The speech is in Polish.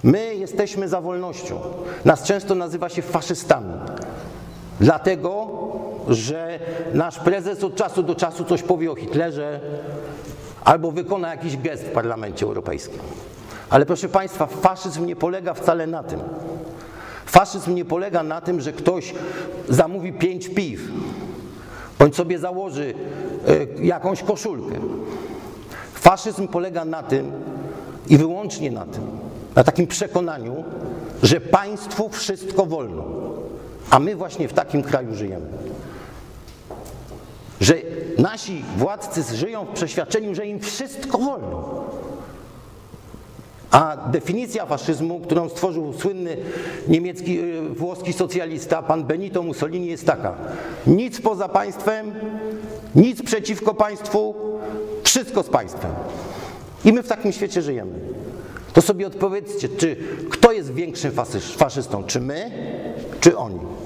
My jesteśmy za wolnością. Nas często nazywa się faszystami. Dlatego, że nasz prezes od czasu do czasu coś powie o Hitlerze albo wykona jakiś gest w Parlamencie Europejskim. Ale proszę Państwa, faszyzm nie polega wcale na tym. Faszyzm nie polega na tym, że ktoś zamówi 5 piw, bądź sobie założy jakąś koszulkę. Faszyzm polega na tym i wyłącznie na tym, na takim przekonaniu, że państwu wszystko wolno. A my właśnie w takim kraju żyjemy. Że nasi władcy żyją w przeświadczeniu, że im wszystko wolno. A definicja faszyzmu, którą stworzył słynny włoski socjalista, pan Benito Mussolini, jest taka: nic poza państwem, nic przeciwko państwu, wszystko z państwem. I my w takim świecie żyjemy. To sobie odpowiedzcie, kto jest większym faszystą, czy my, czy oni?